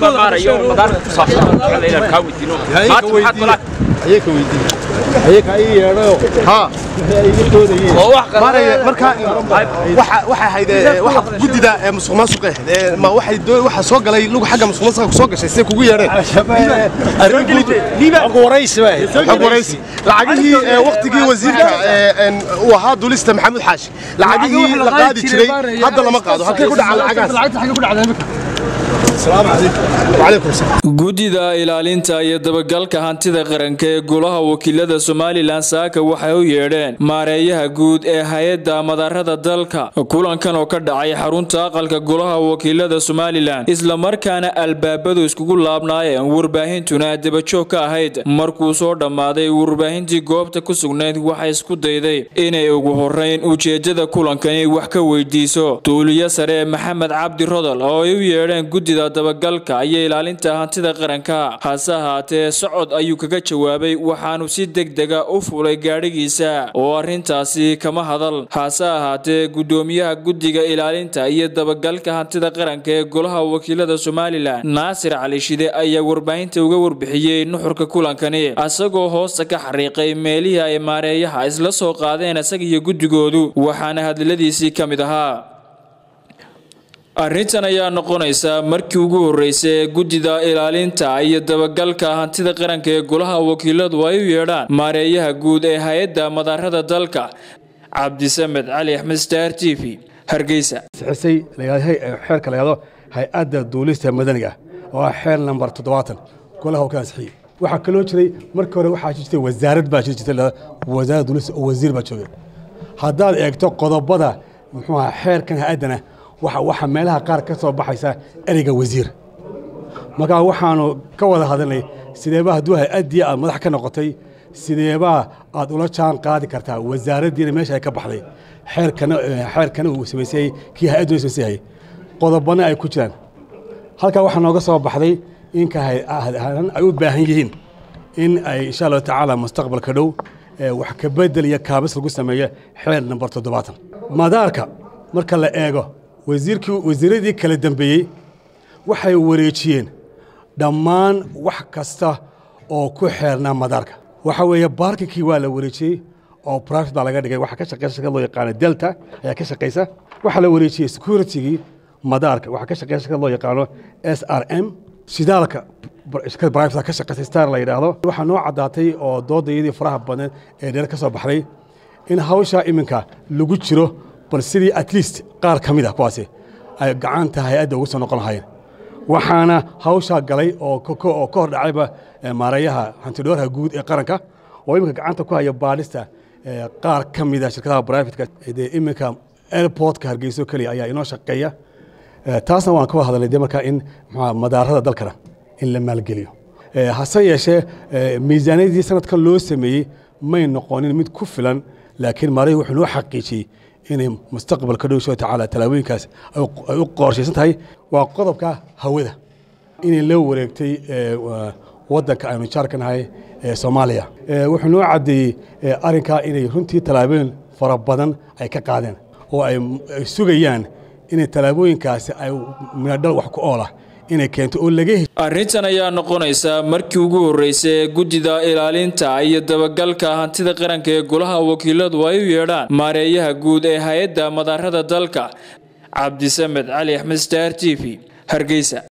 هيك ويدين هيك أي يا ها marka waxa hayde waxa gudida musuqmaasuqa ma waxa dooy waxa soo galay lugu xaga musuqmaasuqa soo gashay si kugu yeereen liiba waraysi lacagii waqtigii wasiirka uu ahaa dulista maxamed xaashi lacagii la qaadi jiray hadda lama qaado halkay ku dhacay lacagaas السلام عليكم وعليكم السلام gudida ilaalinta iyo dabagalka hantida qaranka ee golaha wakiilada Soomaaliland saaka waxay u yeedheen maareeyaha guud ee hay'adda madarada dalka kulankan oo ka dhacay xarunta aqalka golaha wakiilada Soomaaliland isla markaana albaabadu iskugu laabnaayeen warbaahintuna dabajoog ka ahayd markuu soo dhamaaday warbaahintii goobta ku sugnayd waxay isku dayday inay ugu horeyn ujeedada kulankani wax ka weydiiso tuuliye sare Maxamed Cabdi Rodol oo ay u yeedheen gudida dabagalka iyo ilaalinta hantida qaranka hase ahaatee socod ayuu kaga jawaabay waxaanu si degdeg ah u fulay gaadhigiisa oo arintaasi kama hadal hase ahaatee gudoomiyaha gudiga ilaalinta iyo dabagalka hantida qaranka ee golaha wakiilada Soomaaliland Naasir Cali Shide ayaa warbaahinta uga warbixiyay nuxurka kulankani asagoo hoosta ka xariiqay meelihii ay maareeyaha isla soo qaadeen asaga iyo gudigoodu waxaana hadaladiisii kamid ahaa arrintan ayaa noqonaysa markii ugu horeysay gudida ilaalinta iyo dabagalka hantida qaranka ee golaha wakiiladu ay u yeedhaan maareeyaha guud ee hay'adda madarada dalka Cabdisamed Cali Axmed Star TV Hargeysa sixisay leeyahay xeerka leeyado hay'adda duulista madaniga oo xeer number 70 golaha ka ansixiyay waxa kale oo jiray markii hore waxa jirtay wasaarad baa jirtay wasaaradda duulista oo wasiir baa joogay haddaad eegto qodobada muxuu ahaa xeerkan hay'adana waxa meelaha qaar ka soo baxaysa eriga wasiir marka waxaanu ka wada hadalnay sideeba haduu hay'adii aad madax ka noqotay sideeba aad ula jaan qaadi kartaa wasaaraddiina meesha ay ka baxday xeerkana uu sameeyay kii hay'adu sameeyay qodobana ay ku jiraan halka waxa nooga soo baxday in ka hay'adahan ay u baahan yihiin in ay insha Allah taala mustaqbalka dhow wax ka bedel iyo kaabis lagu sameeyo xeer number 70 madaarka marka la eego wasiiradii kala dambeeyay waxay wareejiyeen dhammaan wax kasta oo ku xeernaa madaarka waxa weeye baarkii waa la wareejiyay oo private baa laga dhigay waxa ka shaqeysa shirkad loo yaqaan Delta ayaa ka shaqeysa waxa la wareejiyay security madaarka waxa ka shaqeysa shirkad loo yaqaan SRM shidaalka shirkad private ka shaqeysa Star la yiraahdo waxa noo cadaatay oo doodayadii faraha badan ee dheer ka soo baxday in hawsha iminka lagu jiro bal sidii at least qaar kamid ah kuwaasi ay gacanta hay'adda ugu soo noqon lahayn waxaana hawsha galay oo ka hor dhacayba maareeyaha hantidhoorha guud ee qaranka oo iminka gacanta ku haya baadhista qaar kamid ah shirkadaha private-ka ee iminka airport-ka Hargeysa kaliya ayaa inoo shaqeeya taasna waan ka hadalnay markaa in madaarada dalkana in la maalgeliyo hase yeeshee miisaaniyadii sanadkan loo sameeyey may noqonin mid ku filan laakiin maareeyaha wuxuu noo xaqiijiyey inay mustaqbalka dhow soo tacaala talaabooyinkaas ay u qorshaysan tahay waa qodobka hawada inay la wareegtay wadanka aynu jaarkanahay Soomaaliya wuxuu noo cadeeyay arrinka inay runtii talaabooyin fara badan ay ka qaadeen oo ay sugayaan inay talaabooyinkaas ay midhal wax ku oola inay keento oo laga arrintan ayaa noqonaysa markii ugu horeysay gudida ilaalinta iyo dabagalka hantida qaranka ee golaha wakiiladu ay u yeedhaan maareeyaha guud ee hay'adda madarada dalka Cabdisamed Cali Axmed Star TV Hargeysa